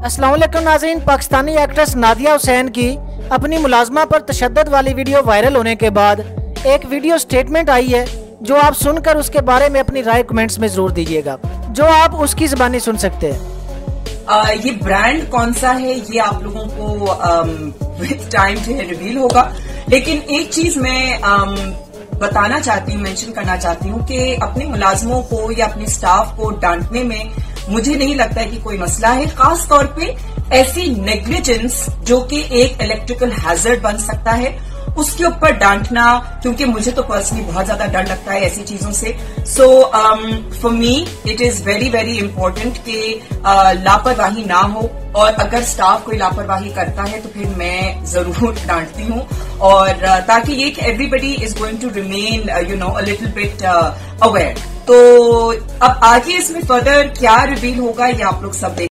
अस्सलाम वालेकुम नाज़रीन। पाकिस्तानी एक्ट्रेस नादिया हुसैन की अपनी मुलाजमा पर तशद्दुद वाली वीडियो वायरल होने के बाद एक वीडियो स्टेटमेंट आई है जो आप सुनकर उसके बारे में अपनी राय कमेंट्स में जरूर दीजिएगा, जो आप उसकी जुबानी सुन सकते हैं। ये ब्रांड कौन सा है ये आप लोगों को विद टाइम जो है रिवील होगा, लेकिन एक चीज मैं बताना चाहती हूँ, मेंशन करना चाहती हूँ कि अपने मुलाजमों को या अपने स्टाफ को डांटने में मुझे नहीं लगता है कि कोई मसला है, खास तौर पे ऐसी नेग्लिजेंस जो कि एक इलेक्ट्रिकल हैजर्ड बन सकता है उसके ऊपर डांटना, क्योंकि मुझे तो पर्सनली बहुत ज्यादा डर लगता है ऐसी चीजों से। So for me it is very very important कि लापरवाही ना हो, और अगर स्टाफ कोई लापरवाही करता है तो फिर मैं जरूर डांटती हूँ, और ताकि ये कि everybody is going to remain a little bit aware. तो अब आगे इसमें फर्दर क्या रिवील होगा ये आप लोग सब देख